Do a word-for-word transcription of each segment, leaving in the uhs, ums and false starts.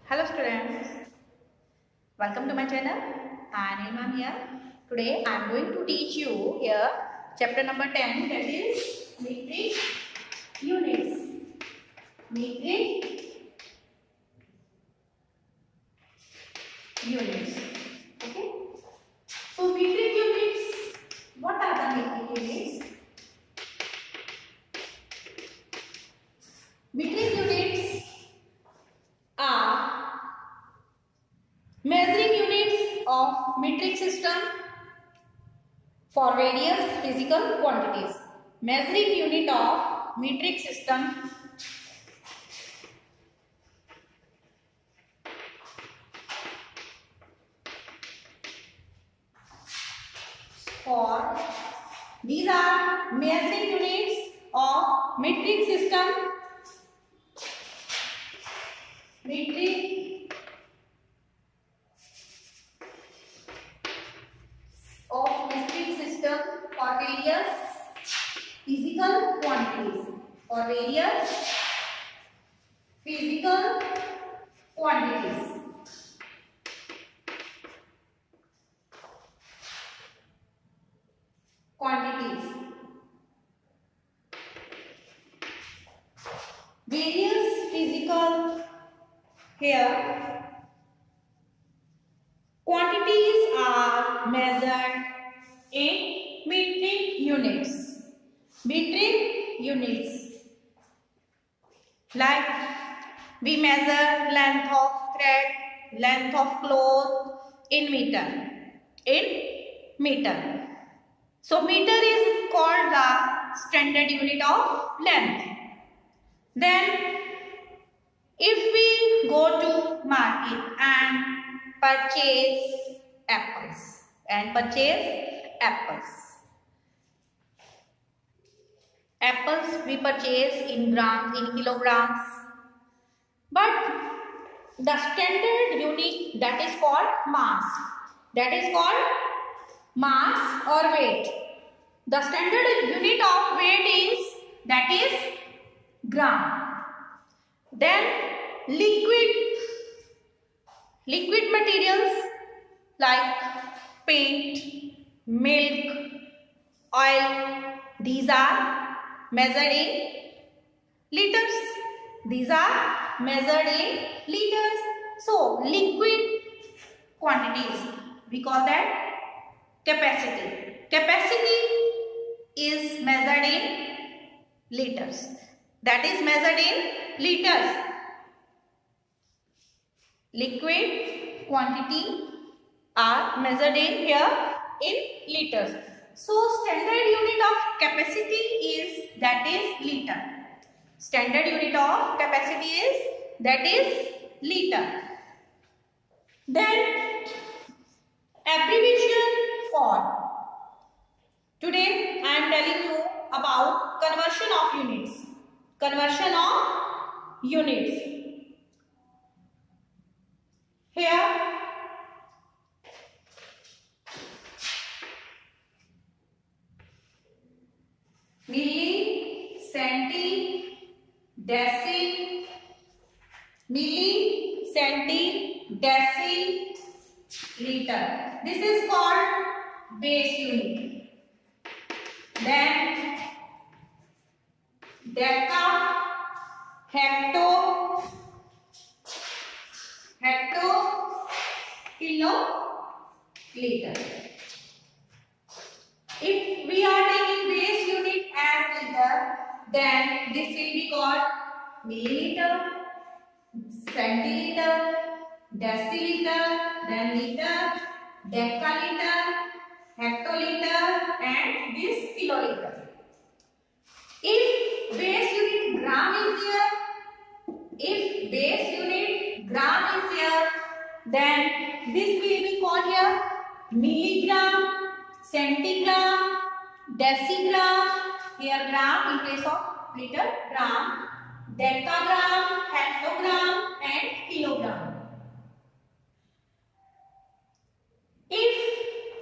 Hello students, welcome to my channel. I am Neema here. Today I am going to teach you here chapter number ten, that is metric units. Metric units. Okay. So metric units, what are the metric units? Metric units are measuring units of metric system for various physical quantities. Measuring unit of metric system for these are measuring units of metric system. Metric of metric system for various physical quantities. For various physical quantities. Quantities. Various physical here quantities are measured in metric units. Metric units, like we measure length of thread, length of cloth in meter. In meter. So meter is called the standard unit of length. Then if we go to market and purchase apples and purchase apples. Apples we purchase in grams, in kilograms. But the standard unit, that is called mass. That is called mass or weight. The standard unit of weight is, that is gram. Then liquid, liquid materials like paint, milk, oil, these are measured in liters. These are measured in liters. So liquid quantities, we call that capacity. Capacity is measured in liters. That is measured in liters. Liquid quantity are measured in here in liters. So standard unit of capacity is, that is liter. Standard unit of capacity is, that is liter. Then abbreviation for. Today I am telling you about conversion of units. Conversion of units. Here milli, centi, deci, milli, centi, deci, liter. This is called base unit. Then deca, hecto, hecto, kilo, liter. If we are taking base unit as liter, then this will be called milliliter, centiliter, deciliter, then liter, decaliter, hectoliter, and this kiloliter. If base unit gram is here, if base unit gram is here, then this will be called here milligram, centigram, decigram, here gram in place of liter, gram, decagram, hectogram, and kilogram. If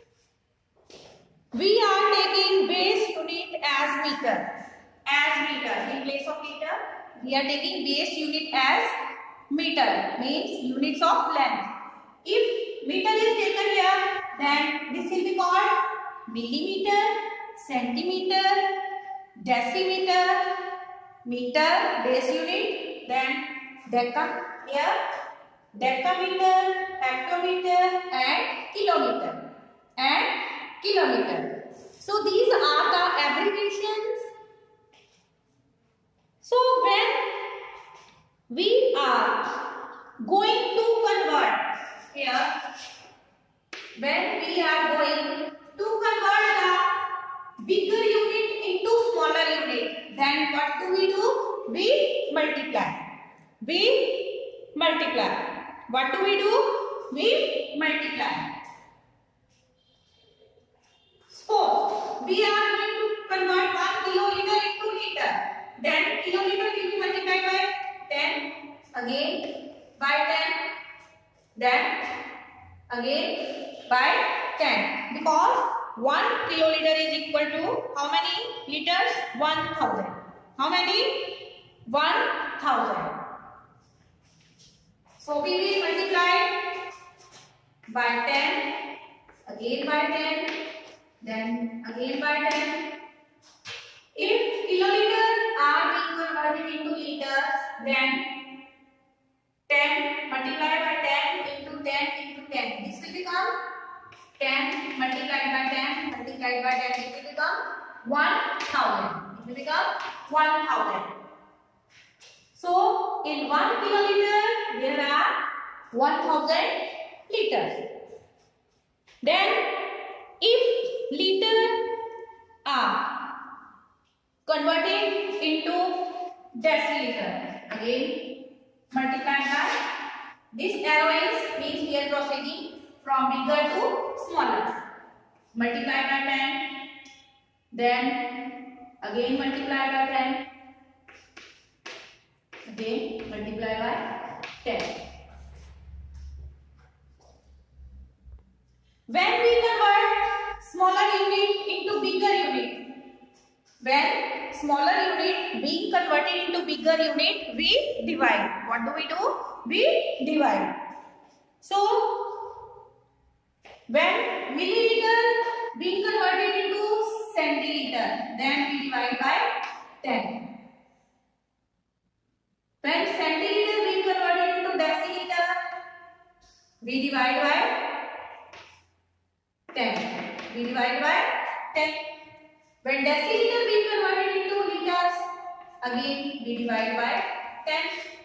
we are taking base unit as meter, as meter in place of liter, we are taking base unit as meter. meter means units of length. If meter is taken here, then this will be called millimeter, centimeter, decimeter, meter base unit, then deca here, decameter, hectometer and kilometer and kilometer. So these are the abbreviations. So when we are going to convert here, when we are going to convert the bigger unit into smaller unit, then what do we do? We multiply. We multiply. What do we do? We multiply. Suppose we are going to convert one kiloliter into liter. Then kiloliter will be multiplied by ten, again by ten, then again by ten, because one kiloliter is equal to how many liters? one thousand. How many? one thousand. So we will multiply by ten, again by ten, then again by ten. If kiloliters are being converted into liters, then ten multiplied by ten into ten into ten. This will become ten multiplied by ten multiplied by ten. It will become one thousand. It will become one thousand. So in one kiloliter there are one thousand liters. Then if liters are converted into deciliter, again multiplied by, this arrow is means we are proceeding from bigger to smaller. Multiply by ten, then again multiply by ten, again multiply by ten. When we convert smaller unit into bigger unit, when smaller unit being converted into bigger unit, we divide. What do we do? We divide. So when milliliter being converted into centiliter, then we divide by ten. When centiliter being converted into deciliter, we divide by ten. We divide by ten. When deciliter being converted into liters, again we divide by ten.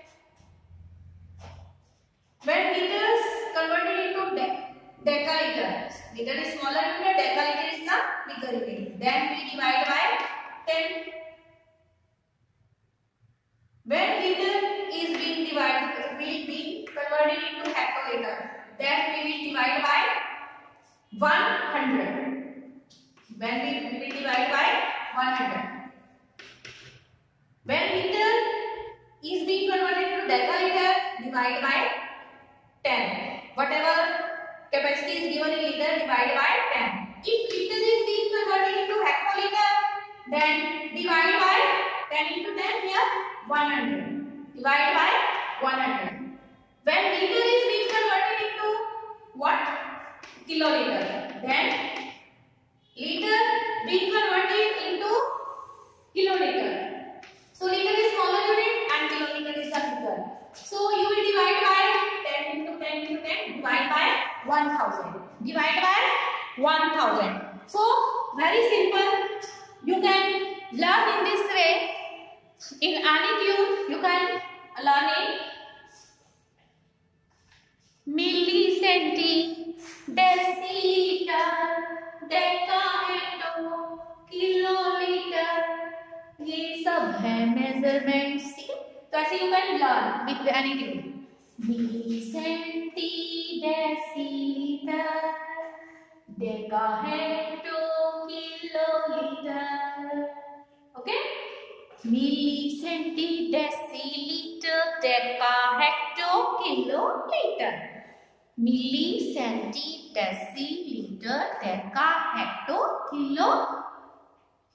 When liters converted into de decaliters, liter is smaller unit, decaliter is the bigger unit, then we divide by ten. When liter is being divided, will be converted into hectoliter, then we will divide by one hundred. When we will divide by one hundred. When liter is being converted into decaliter, divide by ten. Whatever capacity is given in liter, divide by ten. If liter is being converted into hectoliter, then divide by ten into ten, here one hundred. Divide by one hundred. When liter is being converted into what? Kiloliter, then liter being converted into kiloliter. So liter is smaller unit and kiloliter is the bigger. So you will divide by ten into ten into ten, divide by one thousand. Divide by one thousand. So very simple. You can learn in this way. In any tune you can learn in milli, centi, deciliter, decameter, kilolitre, ये सब है measurements. ठीक है, तो ऐसे you can learn with any tune. Milli, centi, decilitre, deca, hecto, kilolitre. Okay, milli, centi, decilitre, deca, hecto, kilolitre. Milli, centi, decilitre, deca, hecto, kilo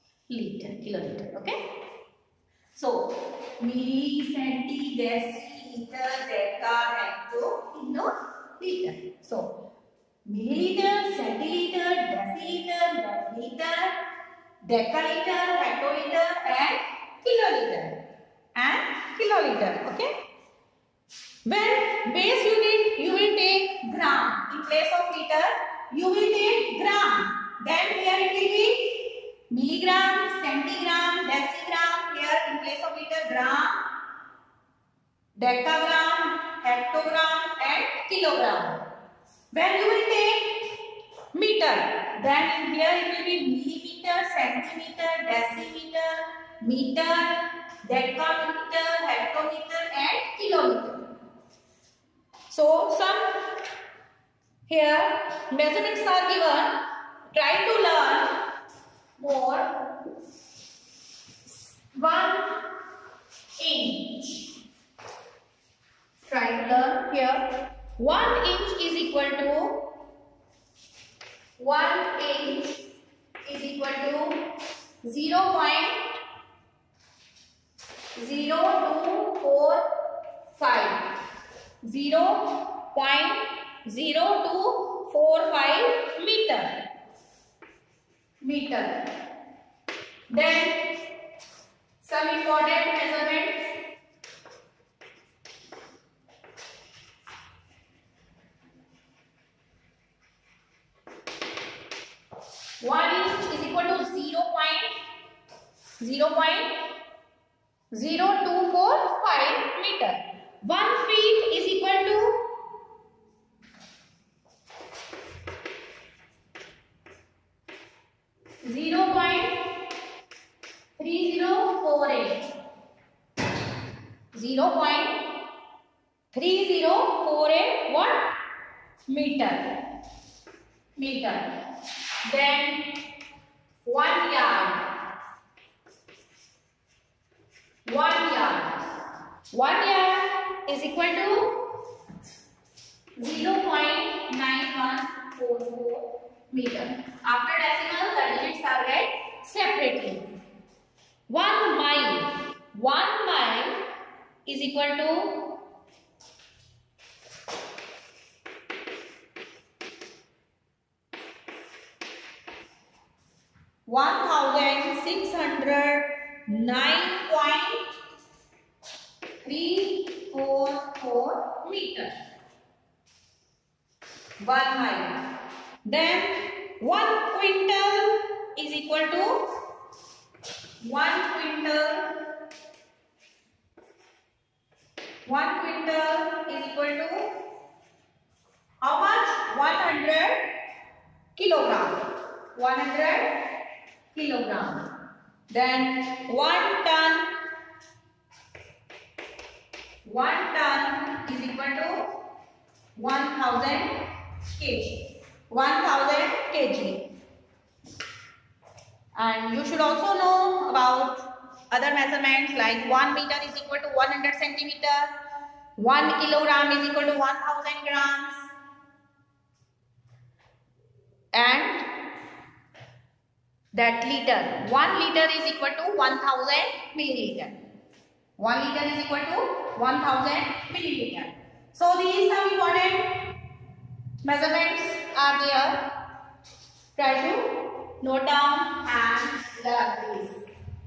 liter, kiloliter. Okay, so milli, centi, deci, liter, deca, hecto, kiloliter. So milliliter, centiliter, deciliter, liter, decaliter, hectoliter and kiloliter and kiloliter. Okay. When base unit you will take gram in place of liter, you will take gram. Then here it will be milligram, centigram, decigram. Here in place of liter, gram, decagram, hectogram and kilogram. When you will take meter, then here it will be millimeter, centimeter, decimeter, meter, decameter, hectometer and kilometer. So some here measurements are given. Try to learn more. One inch. Try to learn here. One inch is equal to one inch is equal to zero point zero two four five. zero point zero two four five meter. Meter. Then some important measurements. One inch is equal to zero point zero point zero two four five meter. One feet is equal to zero point three zero four eight. zero point three zero four eight what? Meter. Meter. Then one yard. One yard. One yard is equal to zero point nine one four four meter. After decimal, the digits are read separately. One mile. One mile is equal to one thousand six hundred nine point three four four meter. One mile. Then one quintal is equal to one quintal. One quintal is equal to how much? One hundred kilogram. One hundred kilogram. Then one ton. One ton is equal to one thousand kg. One thousand kg. And you should also know about other measurements like one meter is equal to one hundred centimeter. One kilogram is equal to one thousand grams. And that liter. One liter is equal to one thousand milliliter. One liter is equal to one thousand milliliter. So these some important measurements are there. Try to note down and learn these.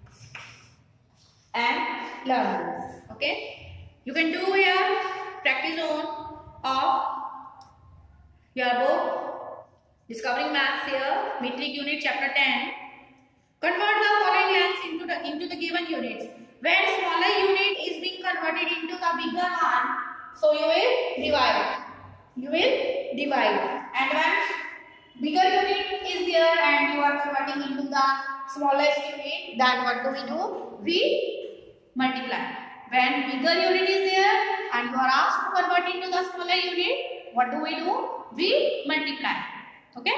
And learn this. Okay. You can do here practice zone of your book. Discovering Maths here, metric unit chapter ten. Convert the following lengths into the into the given units. When smaller unit is being converted into the bigger one, so you will divide. You will divide. And when bigger unit is there and you are converting into the smallest unit, then what do we do? We multiply. When bigger unit is there and you are asked to convert into the smaller unit, what do we do? We multiply. Okay?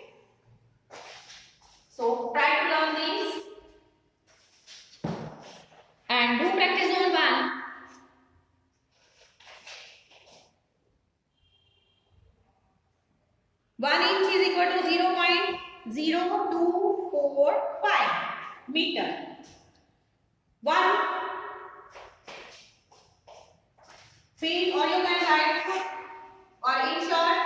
So try to learn these and do practice zone one. One inch is equal to zero point zero two four five meter. One feet, or you can write foot, or in short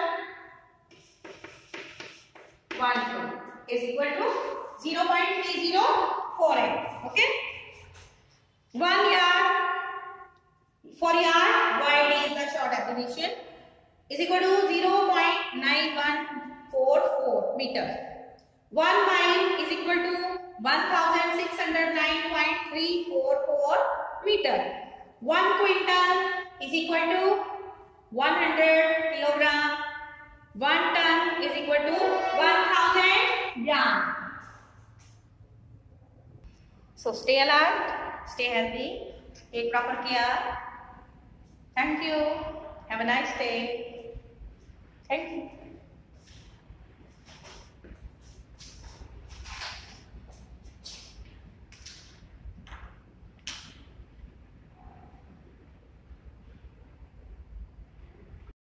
one foot is equal to zero point three zero four eight. Okay, one yard for yard wide is the short definition is equal to zero point nine one four four meters. One mile is equal to one thousand six hundred nine point three four four meter. One quintal is equal to one hundred kilogram. One ton is equal to one thousand gram. So stay alert, stay healthy, take proper care. Thank you. Have a nice day. Thank you.